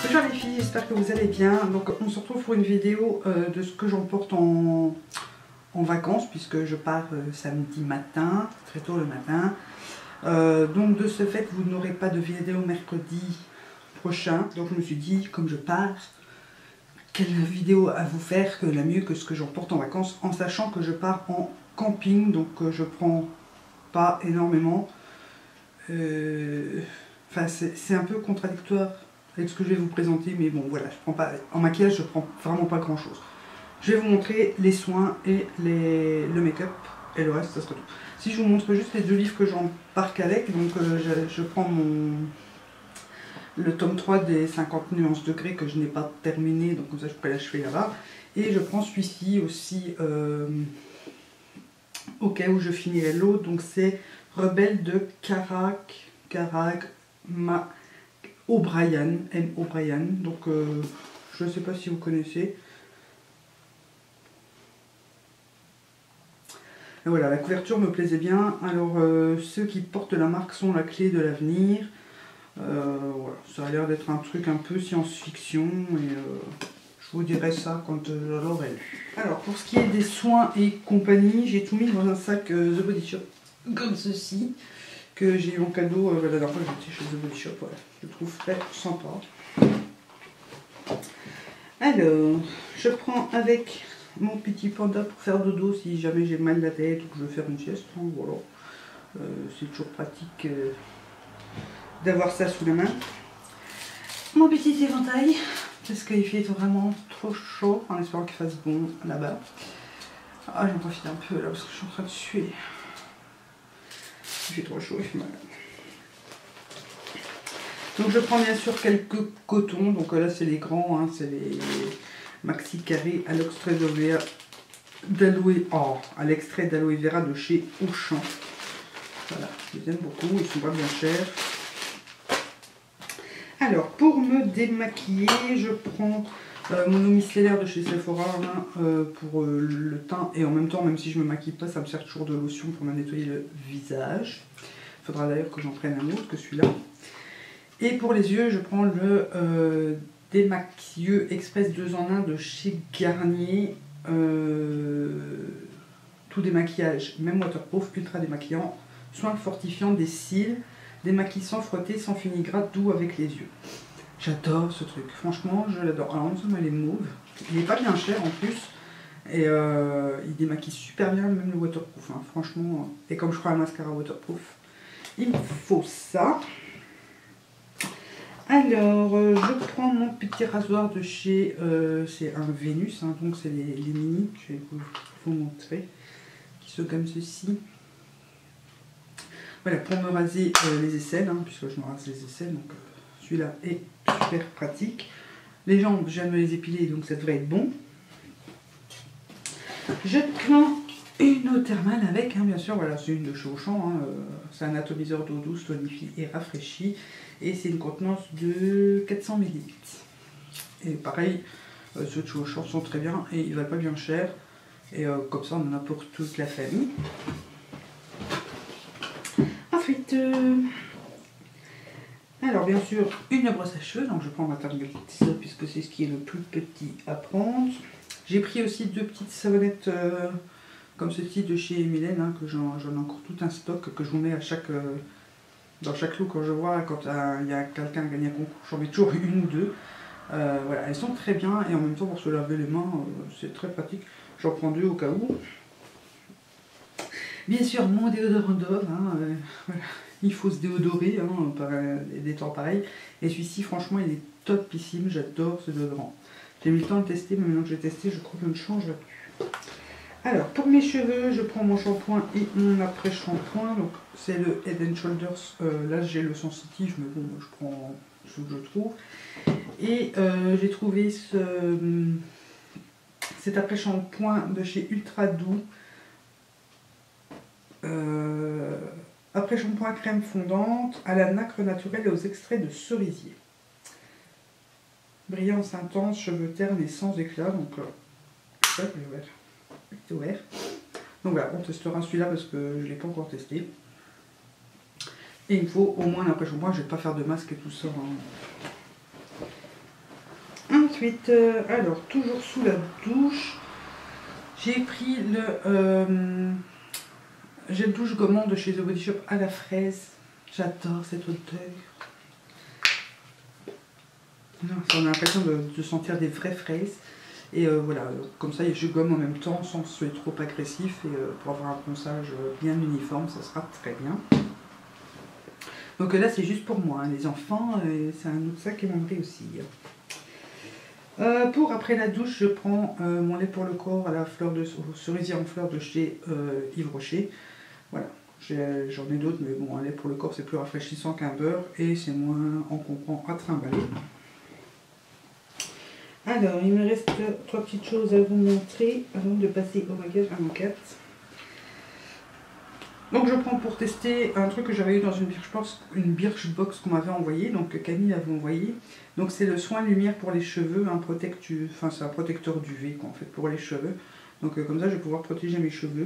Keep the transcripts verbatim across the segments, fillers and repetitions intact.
Bonjour les filles, j'espère que vous allez bien. Donc on se retrouve pour une vidéo euh, de ce que j'emporte en, en vacances, puisque je pars euh, samedi matin, très tôt le matin. Euh, donc de ce fait, vous n'aurez pas de vidéo mercredi prochain. Donc je me suis dit, comme je pars, quelle vidéo à vous faire que la mieux que ce que j'emporte en vacances, en sachant que je pars en camping, donc euh, je prends pas énormément. Euh, enfin, c'est un peu contradictoire avec ce que je vais vous présenter, mais bon voilà, je prends pas, en maquillage je prends vraiment pas grand chose. Je vais vous montrer les soins et les, le make-up, et le reste ça sera tout. Si je vous montre juste les deux livres que j'embarque avec, donc euh, je, je prends mon le tome trois des cinquante nuances degrés que je n'ai pas terminé, donc comme ça je pourrais l'achever là-bas, et je prends celui-ci aussi euh, au cas où je finirai l'autre, donc c'est Rebelle de Carac, Carac Ma O'Brien, M. O'Brien, donc euh, je ne sais pas si vous connaissez. Et voilà, la couverture me plaisait bien. Alors euh, ceux qui portent la marque sont la clé de l'avenir. Euh, voilà, ça a l'air d'être un truc un peu science-fiction et euh, je vous dirai ça quand je l'aurai lu. Alors pour ce qui est des soins et compagnie, j'ai tout mis dans un sac euh, The Body Shop comme ceci, que j'ai eu en cadeau euh, la dernière fois que j'étais chez The Body Shop. Voilà, je le trouve très sympa. Alors, je prends avec mon petit panda pour faire dodo si jamais j'ai mal la tête ou que je veux faire une sieste. Hein, voilà, euh, c'est toujours pratique euh, d'avoir ça sous la main. Mon petit éventail, parce qu'il fait vraiment trop chaud, en espérant qu'il fasse bon là-bas. Ah, j'en profite un peu là parce que je suis en train de suer. Il fait trop chaud, il fait mal. Donc je prends bien sûr quelques cotons, donc là c'est les grands, hein, c'est les maxi carrés à l'extrait d'aloe oh, à l'extrait d'aloe vera de chez Auchan. Voilà, je les aime beaucoup, ils sont pas bien chers. Alors pour me démaquiller, je prends euh, mon eau micellaire de chez Sephora hein, euh, pour euh, le teint, et en même temps, même si je me maquille pas, ça me sert toujours de lotion pour me nettoyer le visage. Il faudra d'ailleurs que j'en prenne un autre que celui-là. Et pour les yeux, je prends le euh, démaquilleux express deux en un de chez Garnier. Euh, tout démaquillage, même waterproof, ultra démaquillant, soin fortifiant des cils, démaquille sans frotter, sans fini-gras, doux avec les yeux. J'adore ce truc, franchement, je l'adore. Alors, non seulement il est mauve, il n'est pas bien cher en plus, et euh, il démaquille super bien, même le waterproof, hein, franchement. Et comme je crois un mascara waterproof, il me faut ça. Alors, euh, je prends mon petit rasoir de chez, euh, c'est un Vénus, hein, donc c'est les, les mini, je vais vous, vous montrer, qui sont comme ceci. Voilà, pour me raser euh, les aisselles, hein, puisque je me rase les aisselles, donc euh, celui-là est super pratique. Les jambes, je viens de me les épiler, donc ça devrait être bon. Je prends une eau thermale avec, hein, bien sûr, voilà, c'est une de chez Auchan, hein, euh, c'est un atomiseur d'eau douce, tonifie et rafraîchit. Et c'est une contenance de quatre cents millilitres. Et pareil, euh, ceux de chez Auchan sont très bien et ils ne valent pas bien cher. Et euh, comme ça, on en a pour toute la famille. Ensuite, euh... alors bien sûr, une brosse à cheveux. Donc je prends ma Target puisque c'est ce qui est le plus petit à prendre. J'ai pris aussi deux petites savonnettes euh, comme ceci de chez Mylène, hein, que j'en ai encore tout un stock que je vous mets à chaque... Euh, dans chaque lot quand je vois, quand il euh, y a quelqu'un qui gagne un concours, j'en mets toujours une ou deux. Euh, voilà, elles sont très bien et en même temps pour se laver les mains, euh, c'est très pratique. J'en prends deux au cas où. Bien sûr, mon déodorant d'homme, hein, euh, voilà. Il faut se déodorer hein, par euh, des temps pareils. Et celui-ci, franchement, il est topissime, j'adore ce déodorant. J'ai mis le temps de tester, mais maintenant que j'ai testé, je crois que je ne changerai plus. Alors, pour mes cheveux, je prends mon shampoing et mon après-shampoing. Donc, c'est le Head and Shoulders. Euh, là, j'ai le sensitif, mais bon, je prends ce que je trouve. Et euh, j'ai trouvé ce, cet après-shampoing de chez Ultra Doux. Euh, après-shampoing crème fondante à la nacre naturelle et aux extraits de cerisier. Brillance intense, cheveux ternes et sans éclat. Donc, euh, ça, je vais ouvert. Donc voilà, on testera celui-là parce que je ne l'ai pas encore testé. Et il me faut au moins un après-shampoing, je ne vais pas faire de masque et tout ça. Hein. Ensuite, euh, alors, toujours sous la douche, j'ai pris le euh, gel douche gommant de chez The Body Shop à la fraise. J'adore cette odeur. Non, ça, on a l'impression de, de sentir des vraies fraises. Et euh, voilà, comme ça, je gomme en même temps sans que ce soit trop agressif. Et euh, pour avoir un ponçage bien uniforme, ça sera très bien. Donc là, c'est juste pour moi, hein, les enfants, euh, c'est un autre sac qui m'aimerait aussi. Euh, pour après la douche, je prends euh, mon lait pour le corps à la fleur de cerisier en fleur de chez euh, Yves Rocher. Voilà, j'en ai, ai d'autres, mais bon, un lait pour le corps, c'est plus rafraîchissant qu'un beurre et c'est moins encombrant à trimballer. Alors, il me reste trois petites choses à vous montrer avant de passer au maquillage à mon quatre. Donc je prends pour tester un truc que j'avais eu dans une Birchbox, une Birchbox qu'on m'avait envoyé, donc Camille avait envoyé. Donc c'est le soin lumière pour les cheveux, un protectu, enfin c'est un protecteur d'U V quoi, en fait pour les cheveux. Donc euh, comme ça je vais pouvoir protéger mes cheveux.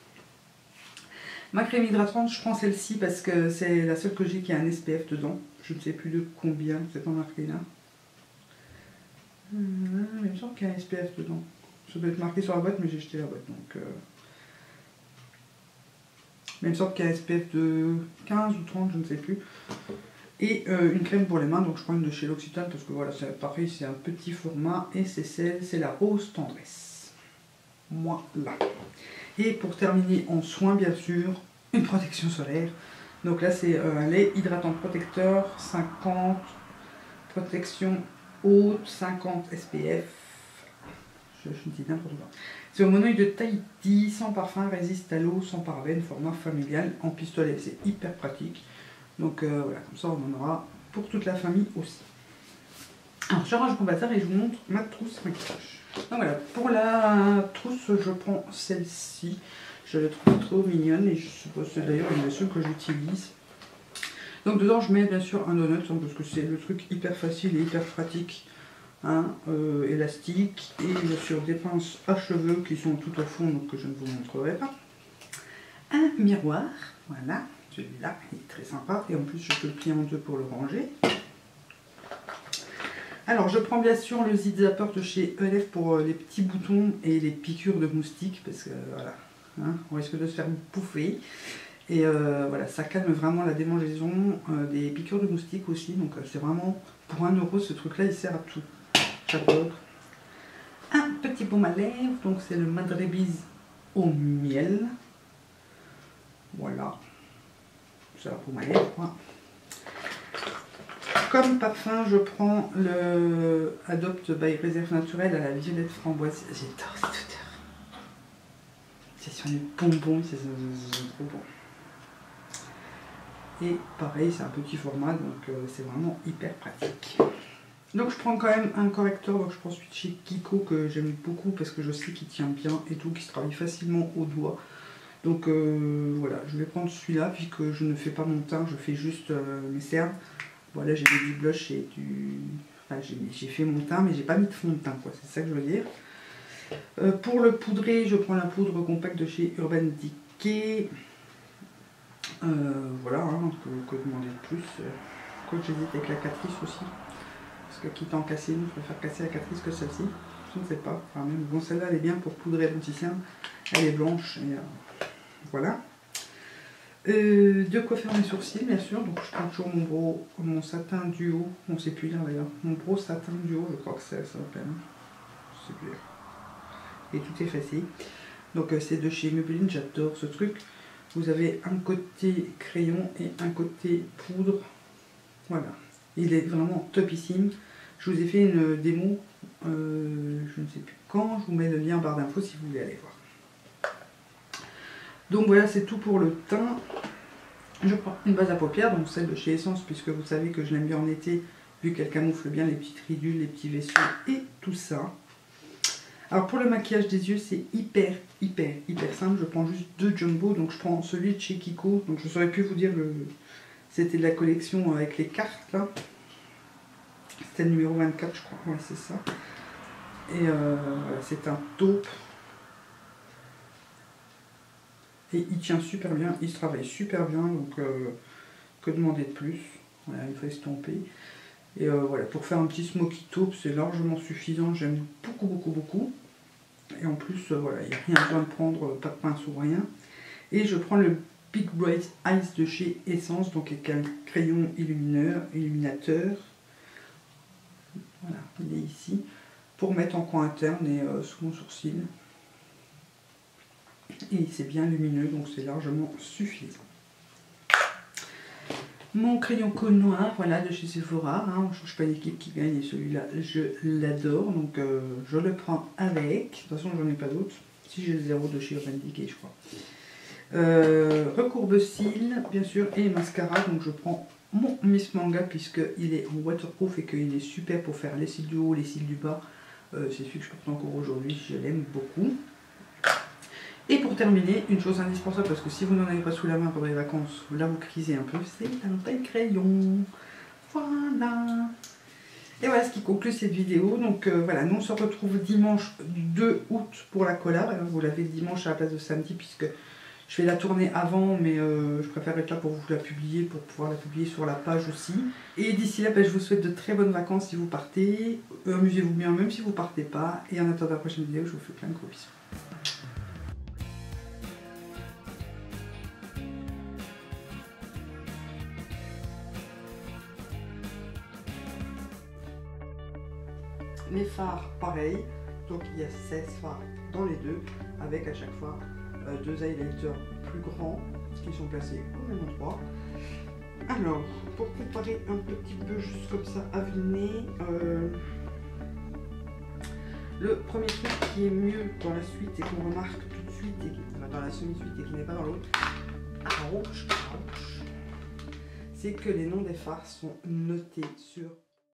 Ma crème hydratante, je prends celle-ci parce que c'est la seule que j'ai qui a un S P F dedans. Je ne sais plus de combien, c'est pas marqué là. Hum, il me semble qu'il y a un S P F dedans. Ça doit être marqué sur la boîte, mais j'ai jeté la boîte. Donc, euh... mais il me semble qu'il y a un S P F de quinze ou trente, je ne sais plus. Et euh, une crème pour les mains, donc je prends une de chez L'Occitane parce que voilà, c'est pareil, c'est un petit format. Et c'est celle, c'est la Rose Tendresse. Moi, là. Et pour terminer en soins, bien sûr, une protection solaire. Donc là, c'est euh, un lait hydratant protecteur, cinquante, protection haute, cinquante S P F. Je, je dis n'importe quoi. C'est au monoï de Tahiti, sans parfum, résiste à l'eau, sans parabènes, format familial, en pistolet. C'est hyper pratique. Donc euh, voilà, comme ça on en aura pour toute la famille aussi. Alors je range mon bazar et je vous montre ma trousse maquillage. Donc voilà, pour la trousse, je prends celle-ci. Je la trouve trop mignonne et je suppose que c'est d'ailleurs une des seules que j'utilise. Donc dedans je mets bien sûr un donut hein, parce que c'est le truc hyper facile et hyper pratique. Hein, euh, élastique et bien sûr des pinces à cheveux qui sont tout au fond donc que je ne vous montrerai pas. Un miroir, voilà, celui-là il est très sympa et en plus je peux le plier en deux pour le ranger. Alors je prends bien sûr le Zit Zapper de chez E L F pour les petits boutons et les piqûres de moustiques parce que voilà, hein, on risque de se faire bouffer. Et euh, voilà, ça calme vraiment la démangeaison, euh, des piqûres de moustiques aussi, donc euh, c'est vraiment, pour un euro, ce truc-là, il sert à tout. J'adore. Un petit baume à lèvres, donc c'est le Madrebiz au miel. Voilà. C'est la baume à lèvres, quoi. Comme parfum, je prends le Adopt by Réserve Naturelle à la violette framboise. J'adore cette odeur. C'est sur les bonbons, c'est trop bon. Et pareil, c'est un petit format, donc euh, c'est vraiment hyper pratique. Donc je prends quand même un correcteur, donc je prends celui de chez Kiko que j'aime beaucoup parce que je sais qu'il tient bien et tout, qu'il se travaille facilement au doigt. Donc euh, voilà, je vais prendre celui-là puisque je ne fais pas mon teint, je fais juste euh, mes cernes. Voilà, j'ai mis du blush et du... Enfin, j'ai fait mon teint mais j'ai pas mis de fond de teint, quoi, c'est ça que je veux dire. Euh, pour le poudrer, je prends la poudre compacte de chez Urban Decay. Euh, voilà, hein, que, que demander de plus. Quoi que j'hésite avec la Catrice aussi. Parce que quitte à en casser une, je préfère casser la Catrice que celle-ci. Je ne sais pas. Enfin, même, bon, celle-là, elle est bien pour poudrer l'anticien. Elle est blanche. Et, euh, voilà. Euh, de quoi faire mes sourcils, bien sûr. Donc, je prends toujours mon gros, mon satin duo. On ne sait plus lire d'ailleurs. Mon gros satin duo, je crois que ça s'appelle. Je sais plus. Et tout est facile. Donc, euh, c'est de chez Maybelline. J'adore ce truc. Vous avez un côté crayon et un côté poudre. Voilà. Il est vraiment topissime. Je vous ai fait une démo, euh, je ne sais plus quand, je vous mets le lien en barre d'infos si vous voulez aller voir. Donc voilà, c'est tout pour le teint. Je prends une base à paupières, donc celle de chez Essence, puisque vous savez que je l'aime bien en été, vu qu'elle camoufle bien les petites ridules, les petits vaisseaux et tout ça. Alors pour le maquillage des yeux, c'est hyper, hyper, hyper simple. Je prends juste deux jumbo, donc je prends celui de chez Kiko, donc je saurais plus vous dire le... C'était de la collection avec les cartes là. C'était le numéro vingt-quatre je crois. Ouais c'est ça. Et euh, voilà, c'est un taupe. Et il tient super bien, il se travaille super bien. Donc euh, que demander de plus. Voilà, il faut estomper. Et euh, voilà, pour faire un petit smoky taupe, c'est largement suffisant. J'aime beaucoup, beaucoup, beaucoup. Et en plus, euh, voilà, il n'y a rien besoin de prendre, euh, pas de pince ou rien. Et je prends le Big Bright Eyes de chez Essence, donc avec un crayon illumineur, illuminateur. Voilà, il est ici. Pour mettre en coin interne et euh, sous mon sourcil. Et c'est bien lumineux, donc c'est largement suffisant. Mon crayon cône noir, voilà, de chez Sephora, hein, on ne change pas d'équipe qui gagne et celui-là, je l'adore, donc euh, je le prends avec. De toute façon, j'en ai pas d'autres. Si j'ai le zéro de chez Urban Decay, je crois. Euh, recourbe cils, bien sûr, et mascara, donc je prends mon Miss Manga puisqu'il est en waterproof et qu'il est super pour faire les cils du haut, les cils du bas. Euh, c'est celui que je porte encore aujourd'hui, je l'aime beaucoup. Et pour terminer, une chose indispensable, parce que si vous n'en avez pas sous la main pendant les vacances, là vous crisez un peu, c'est un pen crayon. Voilà. Et voilà ce qui conclut cette vidéo. Donc euh, voilà, nous on se retrouve dimanche deux août pour la collab. Alors, vous l'avez dimanche à la place de samedi, puisque je vais la tourner avant, mais euh, je préfère être là pour vous la publier, pour pouvoir la publier sur la page aussi. Et d'ici là, ben, je vous souhaite de très bonnes vacances si vous partez. Euh, Amusez-vous bien, même si vous partez pas. Et en attendant la prochaine vidéo, je vous fais plein de gros bisous. Les fards, pareil, donc il y a seize fards dans les deux, avec à chaque fois euh, deux highlighters plus grands, qui sont placés au même endroit. Alors, pour comparer un petit peu juste comme ça à vue de nez, euh, le premier truc qui est mieux dans la suite et qu'on remarque tout de suite, et qui, enfin, dans la semi-suite et qui n'est pas dans l'autre, ouch, ouch, c'est que les noms des fards sont notés sur